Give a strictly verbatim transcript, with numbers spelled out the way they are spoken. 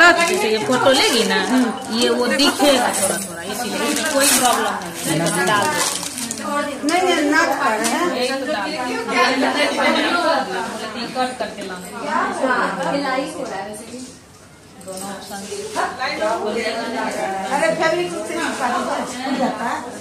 तुरंत जैसे ये फोटो लेगी ना ये वो दिखेगा थोड़ा थोड़ा, इसीलिए इसमें कोई प्रॉब्लम नहीं, डाल दो। नहीं नहीं नाच पा रहे हैं कट करके लाना दोनों ऑप्शन। अरे फैब्रिक से